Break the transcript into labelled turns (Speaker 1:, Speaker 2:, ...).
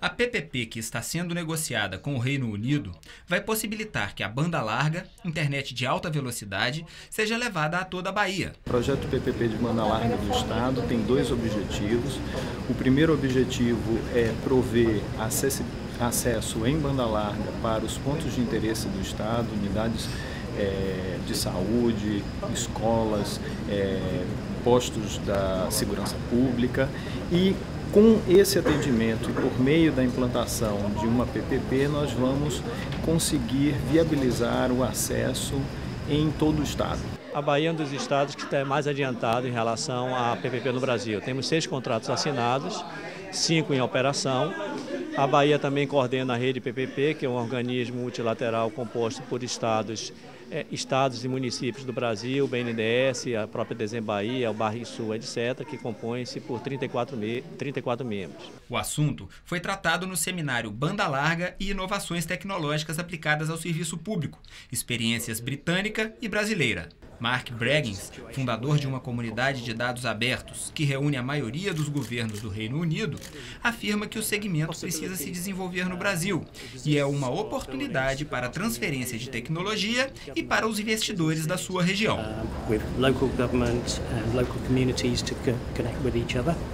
Speaker 1: A PPP que está sendo negociada com o Reino Unido vai possibilitar que a banda larga, internet de alta velocidade, seja levada a toda a Bahia.
Speaker 2: O projeto PPP de banda larga do Estado tem dois objetivos. O primeiro objetivo é prover acesso em banda larga para os pontos de interesse do Estado, unidades de saúde, escolas, postos da segurança pública, e com esse atendimento e por meio da implantação de uma PPP, nós vamos conseguir viabilizar o acesso em todo o Estado.
Speaker 3: A Bahia é um dos estados que está mais adiantado em relação à PPP no Brasil. Temos 6 contratos assinados, 5 em operação. A Bahia também coordena a rede PPP, que é um organismo multilateral composto por estados e municípios do Brasil, o BNDES, a própria Bahia, o Banrisul, etc., que compõem-se por 34 membros.
Speaker 1: O assunto foi tratado no seminário Banda Larga e Inovações Tecnológicas Aplicadas ao Serviço Público, experiências britânica e brasileira. Mark Braggins, fundador de uma comunidade de dados abertos que reúne a maioria dos governos do Reino Unido, afirma que o segmento precisa se desenvolver no Brasil e é uma oportunidade para a transferência de tecnologia e para os investidores da sua região.